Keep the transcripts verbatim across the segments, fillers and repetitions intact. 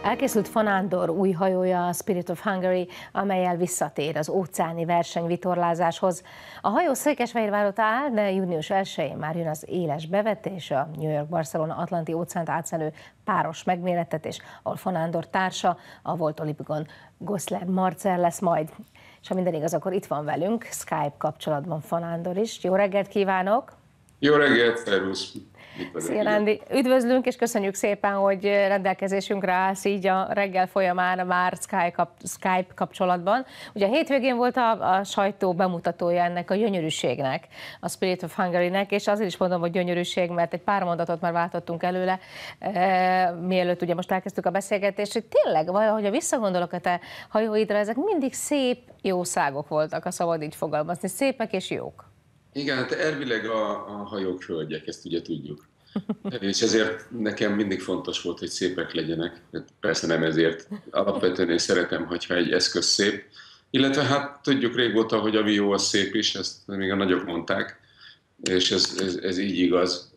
Elkészült Fanándor új hajója, a Spirit of Hungary, amellyel visszatér az óceáni versenyvitorlázáshoz. A hajó Székesfehérvárot áll, de június elsején már jön az éles bevetés, a New York-Barcelona Atlanti óceánt átszelő páros megmérettetés, ahol Fanándor társa, a volt olimpikon Goslar Marcell lesz majd. És ha minden igaz, akkor itt van velünk, Skype kapcsolatban Fanándor is. Jó reggelt kívánok! Jó reggelt, szervusz! Szia, Rándi! Üdvözlünk, és köszönjük szépen, hogy rendelkezésünkre állsz így a reggel folyamán már Skype kapcsolatban. Ugye a hétvégén volt a, a sajtó bemutatója ennek a gyönyörűségnek, a Spirit of Hungary-nek, és azért is mondom, hogy gyönyörűség, mert egy pár mondatot már váltottunk előle, e, mielőtt ugye most elkezdtük a beszélgetést, hogy tényleg, valahogy ha visszagondolok a te hajóidra, ezek mindig szép jószágok voltak, ha szabad így fogalmazni, szépek és jók. Igen, hát elvileg a, a hajók hölgyek, ezt ugye tudjuk. És ezért nekem mindig fontos volt, hogy szépek legyenek. Persze nem ezért. Alapvetően én szeretem, hogyha egy eszköz szép. Illetve hát tudjuk régóta, hogy ami jó, az szép is, ezt még a nagyok mondták. És ez, ez, ez így igaz.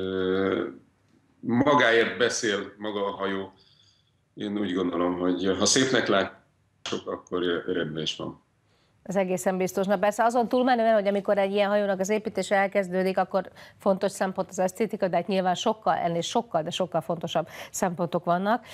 Magáért beszél maga a hajó. Én úgy gondolom, hogy ha szépnek látjuk, akkor rendben is van. Ez egészen biztos. Na persze azon túlmenően, hogy amikor egy ilyen hajónak az építése elkezdődik, akkor fontos szempont az esztétika, de hát nyilván sokkal, ennél sokkal, de sokkal fontosabb szempontok vannak.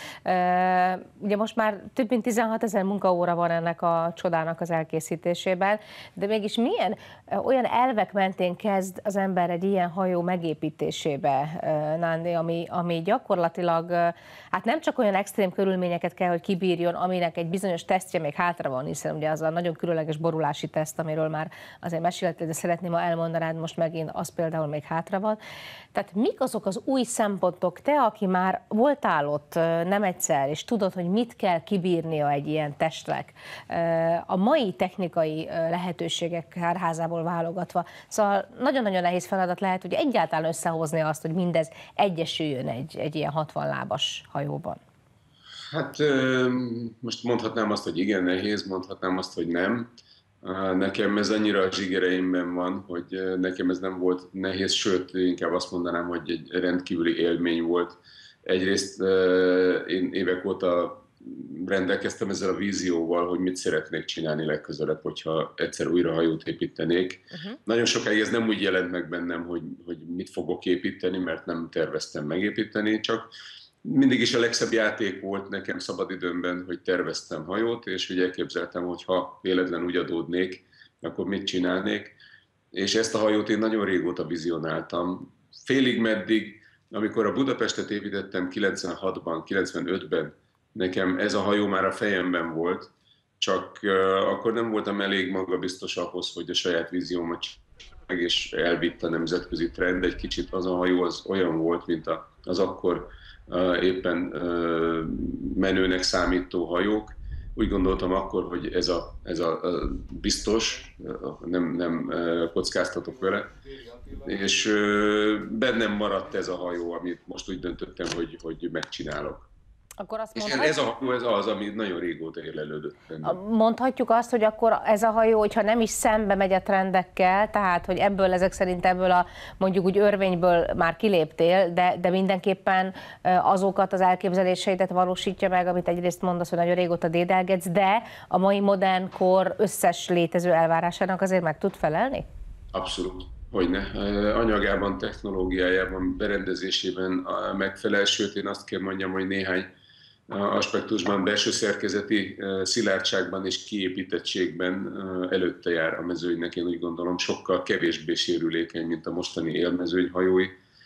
Ugye most már több mint tizenhat ezer munkaóra van ennek a csodának az elkészítésében, de mégis milyen olyan elvek mentén kezd az ember egy ilyen hajó megépítésébe, Nándi, ami, ami gyakorlatilag hát nem csak olyan extrém körülményeket kell, hogy kibírjon, aminek egy bizonyos tesztje még hátra van, hiszen ugye az a nagyon különleges borulási teszt, amiről már azért meséltél, de szeretném, ha elmondanád most megint, az például még hátra van. Tehát mik azok az új szempontok, te, aki már voltál ott nem egyszer, és tudod, hogy mit kell kibírnia egy ilyen testnek, a mai technikai lehetőségek kárházából válogatva. Szóval nagyon-nagyon nehéz feladat lehet, hogy egyáltalán összehozni azt, hogy mindez egyesüljön egy, egy ilyen hatvan lábas hajóban. Hát most mondhatnám azt, hogy igen, nehéz, mondhatnám azt, hogy nem. Nekem ez annyira a zsigereimben van, hogy nekem ez nem volt nehéz, sőt, inkább azt mondanám, hogy egy rendkívüli élmény volt. Egyrészt én évek óta rendelkeztem ezzel a vízióval, hogy mit szeretnék csinálni legközelebb, hogyha egyszer újra hajót építenék. Uh-huh. Nagyon sokáig ez nem úgy jelent meg bennem, hogy, hogy mit fogok építeni, mert nem terveztem megépíteni, csak mindig is a legszebb játék volt nekem szabadidőmben, hogy terveztem hajót, és ugye elképzeltem, hogy ha véletlen úgy adódnék, akkor mit csinálnék. És ezt a hajót én nagyon régóta vizionáltam. Félig meddig, amikor a Budapestet építettem kilencvenhatban, kilencvenötben, nekem ez a hajó már a fejemben volt, csak uh, akkor nem voltam elég magabiztos ahhoz, hogy a saját víziómat meg és elvitt a nemzetközi trend. Egy kicsit az a hajó az olyan volt, mint az akkor Uh, éppen uh, menőnek számító hajók. Úgy gondoltam akkor, hogy ez a, ez a, a biztos, uh, nem, nem uh, kockáztatok vele, és uh, bennem maradt ez a hajó, amit most úgy döntöttem, hogy, hogy megcsinálok. Akkor azt és mondhatjuk, ez a hajó ez az, ami nagyon régóta érlelődött bennem. Mondhatjuk azt, hogy akkor ez a hajó, hogyha nem is szembe megy a trendekkel, tehát hogy ebből ezek szerint ebből a mondjuk úgy örvényből már kiléptél, de, de mindenképpen azokat az elképzeléseidet valósítja meg, amit egyrészt mondasz, hogy nagyon régóta dédelgetsz, de a mai modern kor összes létező elvárásának azért meg tud felelni? Abszolút. Hogyne. Anyagában, technológiájában, berendezésében megfelel, sőt én azt kell mondjam, hogy néhány aspektusban, belső szerkezeti szilárdságban és kiépítettségben előtte jár a mezőnynek, én úgy gondolom, sokkal kevésbé sérülékeny, mint a mostani élmezőnyhajói,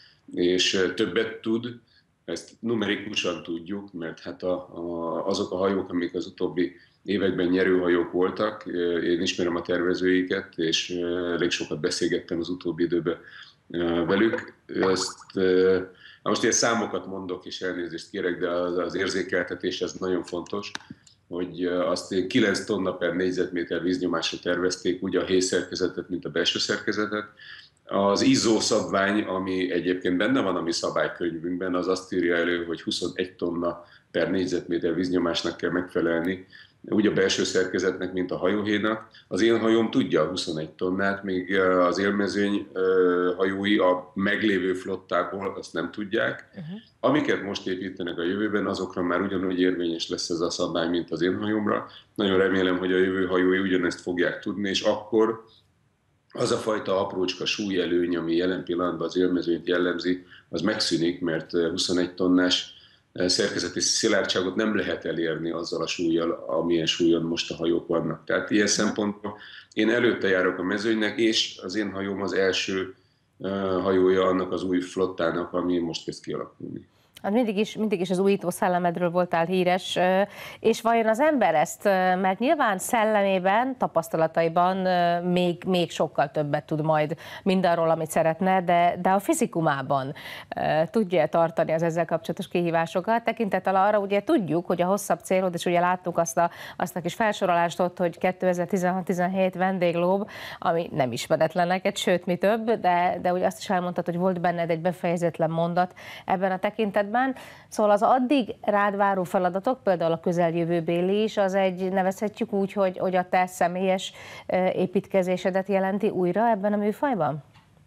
és többet tud, ezt numerikusan tudjuk, mert hát a, a, azok a hajók, amik az utóbbi években nyerőhajók voltak, én ismerem a tervezőiket, és elég sokat beszélgettem az utóbbi időben velük. Ezt, most ilyen számokat mondok, és elnézést kérek, de az, az érzékeltetés ez nagyon fontos, hogy azt kilenc tonna per négyzetméter víznyomásra tervezték, úgy a héjszerkezetet, mint a belső szerkezetet. Az i es o szabvány, ami egyébként benne van a mi szabálykönyvünkben, az azt írja elő, hogy huszonegy tonna per négyzetméter víznyomásnak kell megfelelni, úgy a belső szerkezetnek, mint a hajóhénak. Az én hajóm tudja a huszonegy tonnát, még az élmezőny hajói a meglévő flottákból azt nem tudják. Uh-huh. Amiket most építenek a jövőben, azokra már ugyanúgy érvényes lesz ez a szabály, mint az én hajómra. Nagyon remélem, hogy a jövő hajói ugyanezt fogják tudni, és akkor az a fajta aprócska súlyelőny, ami jelen pillanatban az élmezőnyt jellemzi, az megszűnik, mert huszonegy tonnás szerkezeti szilárdságot nem lehet elérni azzal a súlyjal, amilyen súlyon most a hajók vannak. Tehát ilyen szempontból én előtte járok a mezőnynek, és az én hajóm az első hajója annak az új flottának, ami most kezd kialakulni. Hát mindig is, mindig is az újító szellemedről voltál híres, és vajon az ember ezt, mert nyilván szellemében, tapasztalataiban még, még sokkal többet tud majd mindarról, amit szeretne, de, de a fizikumában tudja tartani az ezzel kapcsolatos kihívásokat. Tekintettel arra ugye tudjuk, hogy a hosszabb célod, és ugye láttuk azt a, azt a kis felsorolást ott, hogy kétezer-tizenhat-tizenhét vendéglób, ami nem ismeretlen neked, sőt mi több, de, de ugye azt is elmondtad, hogy volt benned egy befejezetlen mondat ebben a tekintetben. Szóval az addig rád váró feladatok, például a közeljövőbéli is, az egy, nevezhetjük úgy, hogy, hogy a te személyes építkezésedet jelenti újra ebben a műfajban?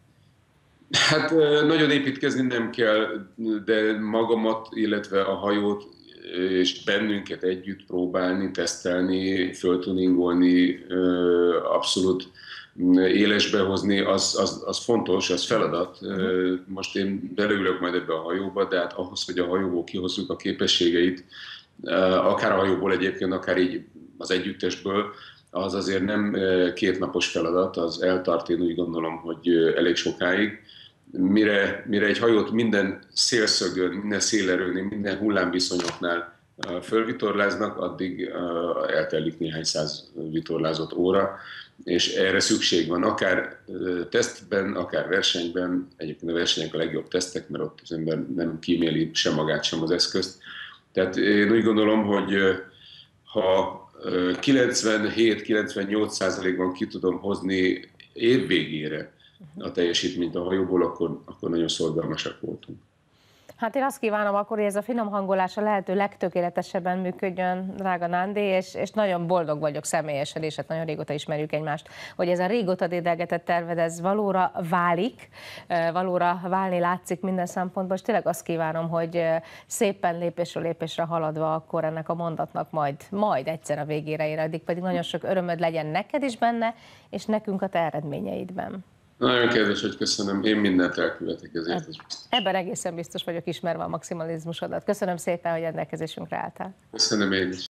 Hát nagyon építkezni nem kell, de magamat, illetve a hajót és bennünket együtt próbálni, tesztelni, föltuningolni, abszolút élesbe hozni, az, az, az fontos, az feladat. Most én beleülök majd ebbe a hajóba, de hát ahhoz, hogy a hajóból kihozzuk a képességeit, akár a hajóból egyébként, akár így az együttesből, az azért nem kétnapos feladat, az eltart, én úgy gondolom, hogy elég sokáig. Mire, mire egy hajót minden szélszögön, minden szélerőnél, minden hullámviszonyoknál fölvitorláznak, addig eltelik néhány száz vitorlázott óra, és erre szükség van, akár tesztben, akár versenyben, egyébként a versenyek a legjobb tesztek, mert ott az ember nem kíméli sem magát, sem az eszközt. Tehát én úgy gondolom, hogy ha kilencvenhét-kilencvennyolc százalékban ki tudom hozni év végére a teljesítményt a hajóból, akkor, akkor nagyon szorgalmasak voltunk. Hát én azt kívánom akkor, hogy ez a finom hangolás a lehető legtökéletesebben működjön, drága Nándi, és, és nagyon boldog vagyok személyesen, és hát nagyon régóta ismerjük egymást, hogy ez a régóta dédelgetett terved, ez valóra válik, valóra válni látszik minden szempontból, és tényleg azt kívánom, hogy szépen lépésről lépésre haladva akkor ennek a mondatnak majd, majd egyszer a végére ér, addig pedig nagyon sok örömöd legyen neked is benne, és nekünk a te eredményeidben. Nagyon kedves, hogy köszönöm. Én mindent elkövetek ezért. Ebben egészen biztos vagyok, ismerve a maximalizmusodat. Köszönöm szépen, hogy rendelkezésünkre álltál. Köszönöm én is.